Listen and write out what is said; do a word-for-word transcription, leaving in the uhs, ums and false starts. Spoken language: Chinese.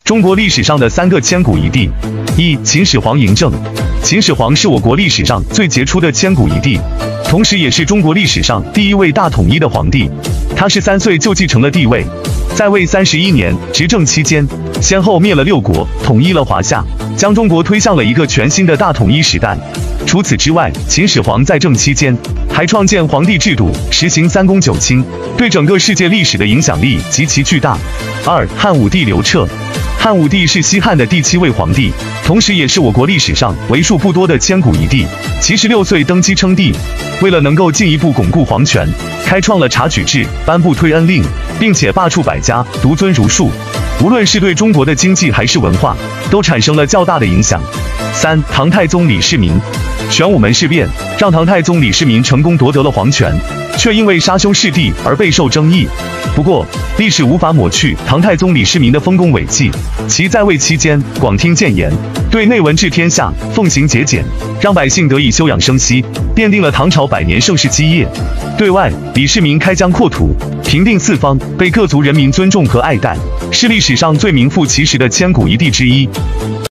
中国历史上的三个千古一帝。一、秦始皇嬴政。秦始皇是我国历史上最杰出的千古一帝，同时也是中国历史上第一位大统一的皇帝。他十三岁就继承了帝位，在位三十一年，执政期间，先后灭了六国，统一了华夏，将中国推向了一个全新的大统一时代。除此之外，秦始皇在政期间还创建皇帝制度，实行三公九卿，对整个世界历史的影响力极其巨大。二、汉武帝刘彻。汉武帝是西汉的第七位皇帝，同时也是我国历史上为数不多的千古一帝。其十六岁登基称帝，为了能够进一步巩固皇权，开创了察举制，颁布推恩令，并且罢黜百家，独尊儒术。无论是对中国的经济还是文化，都产生了较大的影响。三、唐太宗李世民。玄武门事变让唐太宗李世民成功夺得了皇权，却因为杀兄弑弟而备受争议。不过，历史无法抹去唐太宗李世民的丰功伟绩。其在位期间广听谏言，对内文治天下，奉行节俭，让百姓得以休养生息，奠定了唐朝百年盛世基业。对外，李世民开疆扩土，平定四方，被各族人民尊重和爱戴，是历史上最名副其实的千古一帝之一。